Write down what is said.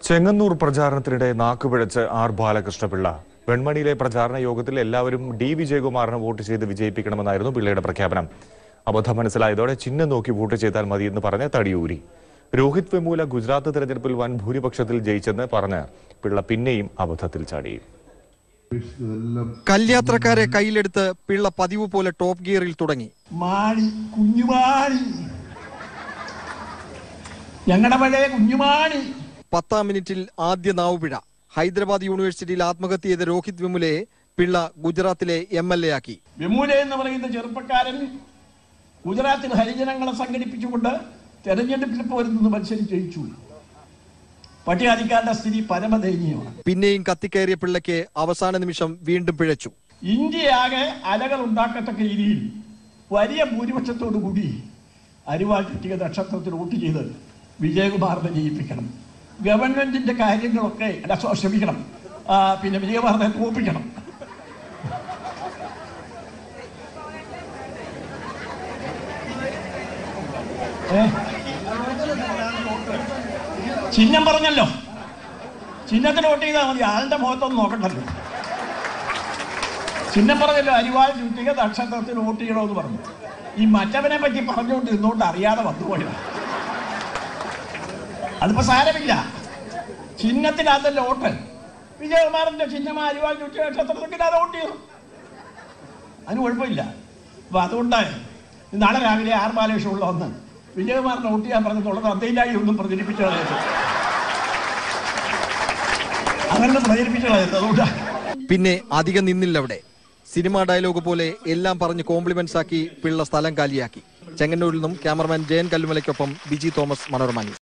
ചെങ്ങന്നൂർ പ്രചാരണത്തിനിടെ നാക്കുപിഴച്ച് ആർ ബാലകൃഷ്ണപിള്ള. വെൺമണിയിലെ പ്രചാരണ യോഗത്തിൽ എല്ലാവരും ഡി വിജയകുമാറിന് വോട്ട് ചെയ്ത് വിജയിപ്പിക്കണമെന്നായിരുന്നു പിള്ളയുടെ പ്രഖ്യാപനം. അബദ്ധം മനസ്സിലായതോടെ ചിഹ്നം നോക്കി വോട്ട് ചെയ്താൽ മതിയെന്ന് പറഞ്ഞ് തടിയൂരി. രോഹിത് വെമുല ഗുജറാത്ത് തെരഞ്ഞെടുപ്പിൽ വൻ ഭൂരിപക്ഷത്തിൽ ജയിച്ചെന്ന് പറഞ്ഞ് പിള്ള പിന്നെയും അബദ്ധത്തിൽ ചാടി. കല്യാത്രക്കാരെ കയ്യിലെടുത്ത് പിള്ള പതിവ് പോലെ ടോപ്പ് ഗിയറിൽ തുടങ്ങി. ഞങ്ങളുടെ പഴയ കുഞ്ഞുമാണി. 10-ാം മിനിറ്റിൽ ആദ്യ നാവുപിഴ. ഹൈദരാബാദ് യൂണിവേഴ്സിറ്റിയിൽ ആത്മഹത്യ ചെയ്ത രോഹിത് വെമുലയെ പിള്ള ഗുജറാത്തിലെ MLA ആക്കി. വെമുല എന്ന് പറയുന്ന ചെറുപ്പക്കാരൻ ഗുജറാത്തിൽ ഹരിജനങ്ങളെ സംഘടിപ്പിച്ചുകൊണ്ട് തെരഞ്ഞെടുപ്പിൽ പോരുന്നത് മത്സരിച്ച് ജയിച്ചു. പട്ടികാധികാരുടെ സ്ഥിതി പരമദയനീയമാണ്. പിന്നെയും കത്തിക്കയറിയ പിള്ളയ്ക്ക് അവസാന നിമിഷം വീണ്ടും പിഴച്ചു. ഇന്ത്യയാകെ അലകൾ ഉണ്ടാക്കത്തക്ക രീതിയിൽ വലിയ ഭൂരിപക്ഷത്തോടു കൂടി അരിവാൾ ചുറ്റിക നക്ഷത്രത്തിൽ വോട്ട് ചെയ്ത് വിജയകുമാറിനെ ജയിപ്പിക്കണം. ഗവൺമെന്റിന്റെ കാര്യങ്ങളൊക്കെ ക്ഷമിക്കണം, പിന്നെ വിജയകുമാറിനെ തോൽപ്പിക്കണം. ചിഹ്നം പറഞ്ഞല്ലോ, ചിഹ്നത്തിന് വോട്ട് ചെയ്താൽ മതി, ആളുടെ മുഖത്തൊന്നും നോക്കണ്ടല്ലോ. ചിഹ്നം പറഞ്ഞല്ലോ, അരിവാൾ ചുറ്റിക നക്ഷത്രത്തിൽ വോട്ട് ചെയ്യണമെന്ന് പറഞ്ഞു. ഈ മറ്റവനെ പറ്റി പറഞ്ഞുകൊണ്ട് ഇരുന്നുകൊണ്ട് അറിയാതെ വന്നുപോയതാണ്. അതിപ്പോ സാരമില്ല, ചിഹ്നത്തിനകത്തല്ല വോട്ട്. വിജയകുമാറിന്റെ ചിഹ്നമായ അരിവാൾ ചുറ്റിക നക്ഷത്രത്തിൽ അത് വോട്ട് ചെയ്തു, അതിന് കുഴപ്പമില്ല. അപ്പൊ അതുകൊണ്ട് നാളെ രാവിലെ ആർ ബാലകൃഷ്ണ വന്ന് വിജയകുമാറിനെ വോട്ട് ചെയ്യാൻ പറഞ്ഞിട്ടുള്ളത് അദ്ദേഹമായി ഒന്നും പ്രചരിപ്പിച്ചു കളയരുത്, അങ്ങനെ പ്രചരിപ്പിച്ചു കളയരുത്. അതുകൊണ്ട് പിന്നെ അധികം നിന്നില്ല അവിടെ. സിനിമാ ഡയലോഗ് പോലെ എല്ലാം പറഞ്ഞ് കോംപ്ലിമെന്റ്സ് ആക്കി പിള്ള സ്ഥലം കാലിയാക്കി. ചെങ്ങന്നൂരിൽ നിന്നും ക്യാമറമാൻ ജയൻ കല്ലുമലയ്ക്കൊപ്പം ബിജി തോമസ്, മനോരമ ന്യൂസ്.